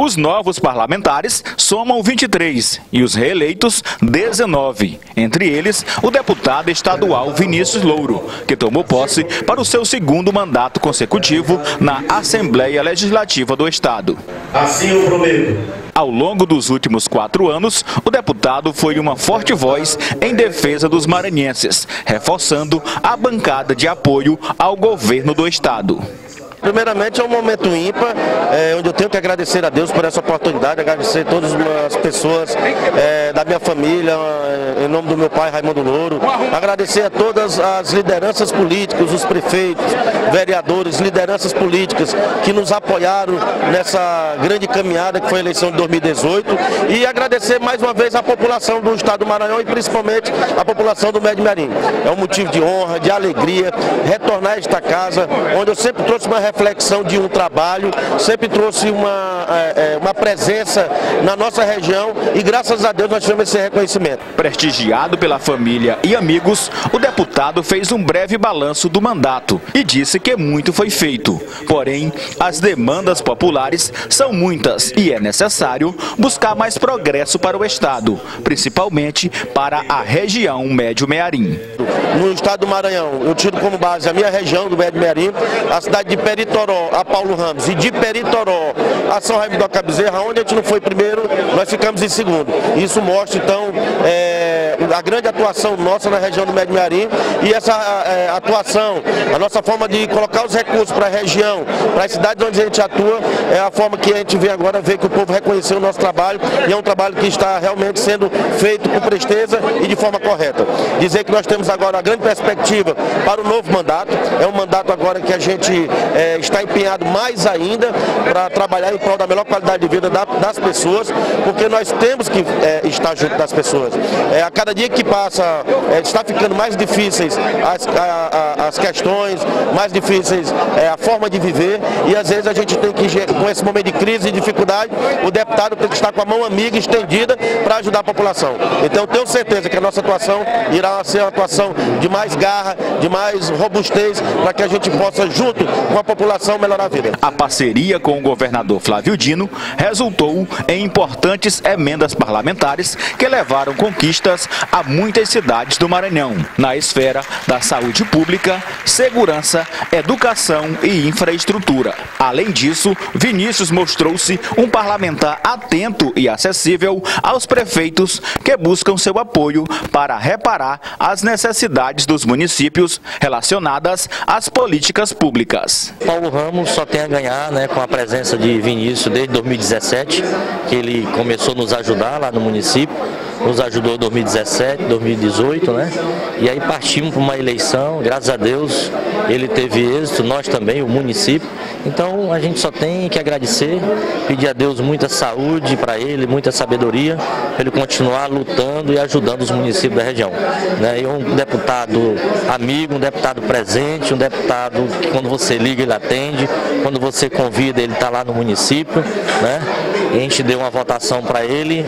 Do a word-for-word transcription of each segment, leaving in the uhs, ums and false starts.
Os novos parlamentares somam vinte e três e os reeleitos dezenove. Entre eles, o deputado estadual Vinícius Louro, que tomou posse para o seu segundo mandato consecutivo na Assembleia Legislativa do Estado. Assim eu prometo. Ao longo dos últimos quatro anos, o deputado foi uma forte voz em defesa dos maranhenses, reforçando a bancada de apoio ao governo do Estado. Primeiramente é um momento ímpar, é, onde eu tenho que agradecer a Deus por essa oportunidade, agradecer a todas as pessoas é, da minha família, em nome do meu pai Raimundo Louro, agradecer a todas as lideranças políticas, os prefeitos, vereadores, lideranças políticas que nos apoiaram nessa grande caminhada que foi a eleição de dois mil e dezoito e agradecer mais uma vez a população do estado do Maranhão e principalmente a população do Médio Miarim. É um motivo de honra, de alegria, retornar a esta casa, onde eu sempre trouxe uma reflexão de um trabalho, sempre trouxe uma, é, uma presença na nossa região e graças a Deus nós tivemos esse reconhecimento. Prestigiado pela família e amigos, o deputado fez um breve balanço do mandato e disse que muito foi feito. Porém, as demandas populares são muitas e é necessário buscar mais progresso para o Estado, principalmente para a região Médio Mearim. No estado do Maranhão, eu tiro como base a minha região do Médio Mearim, a cidade de Peritoró a Paulo Ramos e de Peritoró a São Raimundo da Cabezerra, onde a gente não foi primeiro, nós ficamos em segundo. Isso mostra então é, a grande atuação nossa na região do Médio Mearim e essa é, atuação, a nossa forma de colocar os recursos para a região, para as cidades onde a gente atua, é a forma que a gente vê agora, ver que o povo reconheceu o nosso trabalho e é um trabalho que está realmente sendo feito com presteza e de forma correta. Dizer que nós temos agora a grande perspectiva para o novo mandato, é um mandato agora que a gente é, está empenhado mais ainda para trabalhar em prol da melhor qualidade de vida da, das pessoas, porque nós temos que é, estar junto das pessoas. É, a cada dia que passa, é, está ficando mais difíceis as, a, a, as questões, mais difíceis é, a forma de viver e às vezes a gente tem que, com esse momento de crise e dificuldade, o deputado tem que estar com a mão amiga estendida para ajudar a população. Então eu tenho certeza que a nossa atuação irá ser uma atuação de mais garra, de mais robustez, para que a gente possa, junto com a população, melhorar a vida. A parceria com o governador Flávio Dino resultou em importantes emendas parlamentares que levaram conquistas a muitas cidades do Maranhão, na esfera da saúde pública, segurança, educação e infraestrutura. Além disso, Vinícius mostrou-se um parlamentar atento e acessível aos prefeitos que buscam seu apoio para reparar as necessidades dos municípios relacionadas às políticas públicas. Paulo Ramos só tem a ganhar, né, com a presença de Vinícius desde dois mil e dezessete, que ele começou a nos ajudar lá no município, nos ajudou em dois mil e dezessete, dois mil e dezoito, né? E aí partimos para uma eleição, graças a Deus ele teve êxito, nós também, o município. Então a gente só tem que agradecer, pedir a Deus muita saúde para ele, muita sabedoria, para ele continuar lutando e ajudando os municípios da região. Né? E um deputado amigo, um deputado presente, um deputado que quando você liga ele atende, quando você convida ele está lá no município, né? E a gente deu uma votação para ele,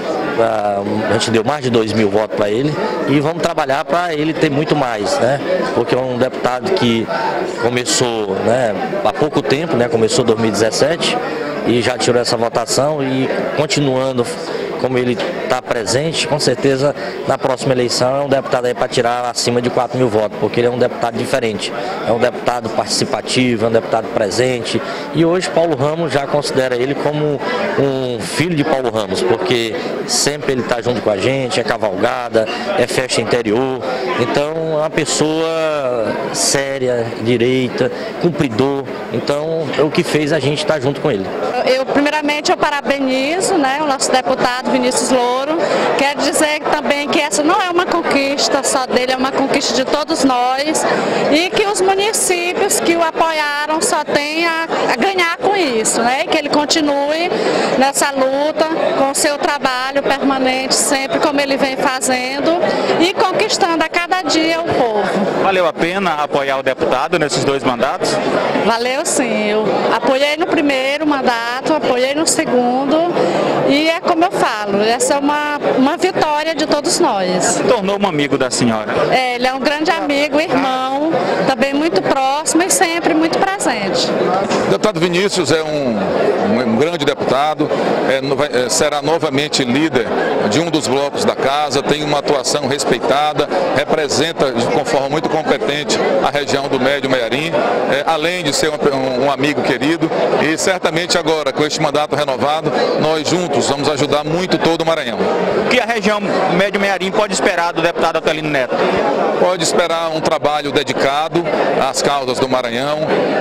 a gente deu mais de dois mil votos para ele e vamos trabalhar para ele ter muito mais, né? Porque é um deputado que começou, né, há pouco tempo, né? Começou em dois mil e dezessete e já tirou essa votação e continuando como ele está presente, com certeza na próxima eleição é um deputado aí para tirar acima de quatro mil votos, porque ele é um deputado diferente, é um deputado participativo, é um deputado presente e hoje Paulo Ramos já considera ele como um filho de Paulo Ramos, porque sempre ele está junto com a gente, é cavalgada, é festa interior, então é uma pessoa séria, direita, cumpridor, então é o que fez a gente estar junto com ele. Eu, primeiramente, eu parabenizo, né, o nosso deputado Vinícius Louro. Quero dizer também que essa não é uma conquista só dele, é uma conquista de todos nós e que os municípios que o apoiaram só têm a, a ganhar com isso, né? Que ele continue nessa luta com o seu trabalho permanente, sempre como ele vem fazendo e conquistando a cada dia o povo. Valeu a pena apoiar o deputado nesses dois mandatos? Valeu sim, eu apoiei no primeiro mandato, apoiei no segundo E é como eu falo, essa é uma, uma vitória de todos nós. Se tornou um amigo da senhora? É, ele é um grande amigo, irmão, também muito próximo e sempre muito presente. O deputado Vinícius é um, um, um grande deputado, é, é, será novamente líder de um dos blocos da casa, tem uma atuação respeitada, representa de uma forma muito competente a região do Médio Mearim, é, além de ser um, um amigo querido, e certamente agora, com este mandato renovado, nós juntos vamos ajudar muito todo o Maranhão. O que a região Médio Mearim pode esperar do deputado Atelino Neto? Pode esperar um trabalho dedicado às causas do Maranhão,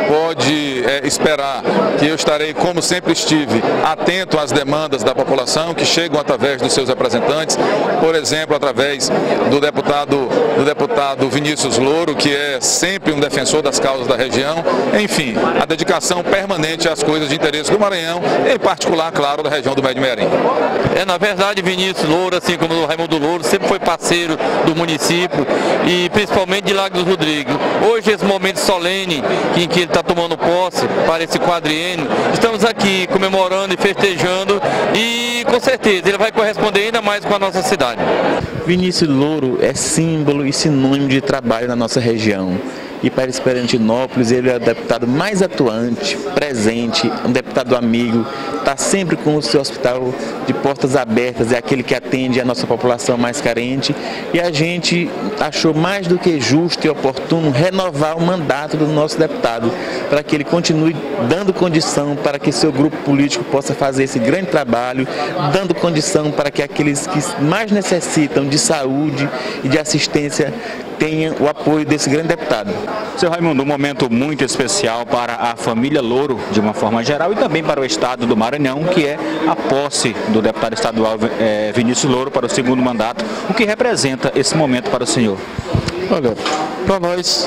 pode é, esperar que eu estarei, como sempre estive, atento às demandas da população que chegam através dos seus representantes, por exemplo, através do deputado, do deputado Vinícius Louro, que é sempre um defensor das causas da região, enfim, a dedicação permanente às coisas de interesse do Maranhão, em particular, claro, da região do Médio Mearim. É, na verdade, Vinícius Louro, assim como o Raimundo Louro, sempre foi parceiro do município e principalmente de Lago dos Rodrigos. Hoje, esse momento solene em que ele está tomando posse para esse quadriênio, estamos aqui comemorando e festejando e com certeza ele vai corresponder ainda mais com a nossa cidade. Vinícius Louro é símbolo e sinônimo de trabalho na nossa região. E para Esperantinópolis ele é o deputado mais atuante, presente, um deputado amigo, está sempre com o seu hospital de portas abertas, é aquele que atende a nossa população mais carente. E a gente achou mais do que justo e oportuno renovar o mandato do nosso deputado, para que ele continue dando condição para que seu grupo político possa fazer esse grande trabalho, dando condição para que aqueles que mais necessitam de saúde e de assistência tenha o apoio desse grande deputado. Seu Raimundo, um momento muito especial para a família Louro, de uma forma geral, e também para o estado do Maranhão, que é a posse do deputado estadual é, Vinícius Louro para o segundo mandato. O que representa esse momento para o senhor? Olha, para nós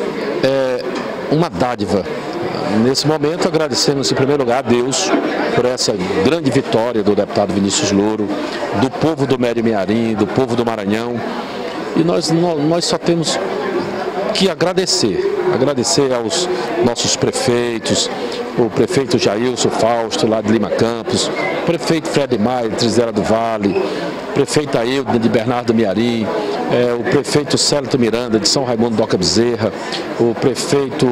é uma dádiva. Nesse momento, agradecemos em primeiro lugar a Deus por essa grande vitória do deputado Vinícius Louro, do povo do Médio Mearim, do povo do Maranhão. E nós, nós só temos que agradecer, agradecer aos nossos prefeitos, o prefeito Jailson Fausto, lá de Lima Campos, o prefeito Fred Maia, de Trindade do Vale, o prefeito Ailton, de Bernardo Mearim, é, o prefeito Célito Miranda, de São Raimundo Doca Bezerra, o prefeito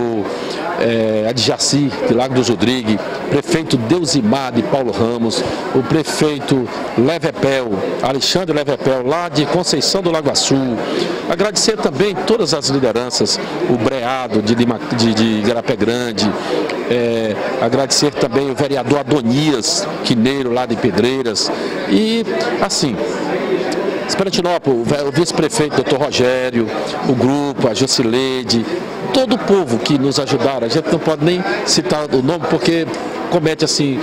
é, Adjaci, de Lago dos Rodrigues, prefeito Deusimar, de Paulo Ramos, o prefeito Levepel, Alexandre Levepel, lá de Conceição do Lagoaçu. Agradecer também todas as lideranças, o Breado, de, Lima, de, de Igarapé Grande, é, agradecer também o vereador Adonias Quineiro, lá de Pedreiras, e assim, Esperantinópolis, o vice-prefeito doutor Rogério, o grupo, a Jocileide, todo o povo que nos ajudaram. A gente não pode nem citar o nome porque comete assim,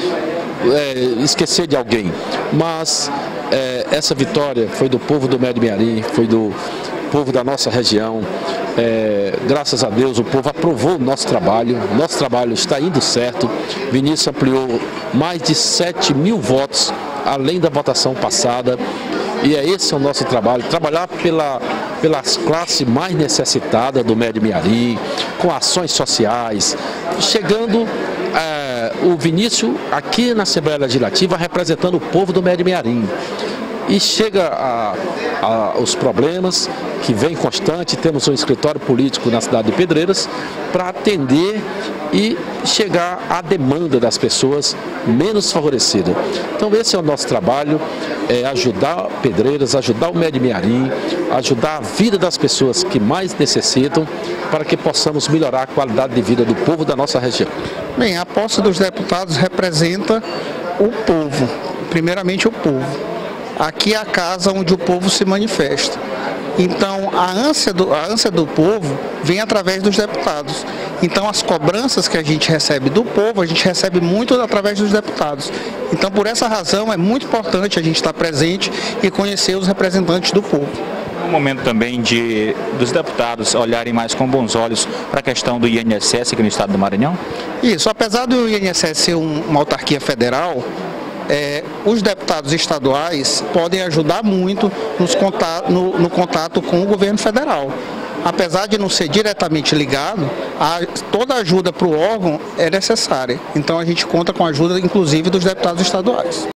é, esquecer de alguém, mas é, essa vitória foi do povo do Médio Mearim, foi do povo da nossa região. É, graças a Deus o povo aprovou o nosso trabalho, nosso trabalho está indo certo. Vinícius ampliou mais de sete mil votos, além da votação passada, e é esse é o nosso trabalho, trabalhar pela, pelas classes mais necessitadas do Médio Mearim, com ações sociais, chegando é, o Vinícius aqui na Assembleia Legislativa representando o povo do Médio Mearim. E chega a, a, os problemas que vem constante, temos um escritório político na cidade de Pedreiras para atender e chegar à demanda das pessoas menos favorecidas. Então esse é o nosso trabalho, é ajudar Pedreiras, ajudar o Médio Mearim, ajudar a vida das pessoas que mais necessitam para que possamos melhorar a qualidade de vida do povo da nossa região. Bem, a posse dos deputados representa o povo, primeiramente o povo. Aqui é a casa onde o povo se manifesta. Então, a ânsia do, a ânsia do povo vem através dos deputados. Então, as cobranças que a gente recebe do povo, a gente recebe muito através dos deputados. Então, por essa razão, é muito importante a gente estar presente e conhecer os representantes do povo. É um momento também de, dos deputados olharem mais com bons olhos para a questão do I N S S aqui no estado do Maranhão? Isso, apesar do I N S S ser um, uma autarquia federal, É, os deputados estaduais podem ajudar muito nos contato, no, no contato com o governo federal. Apesar de não ser diretamente ligado, a, toda ajuda para o órgão é necessária. Então a gente conta com a ajuda, inclusive, dos deputados estaduais.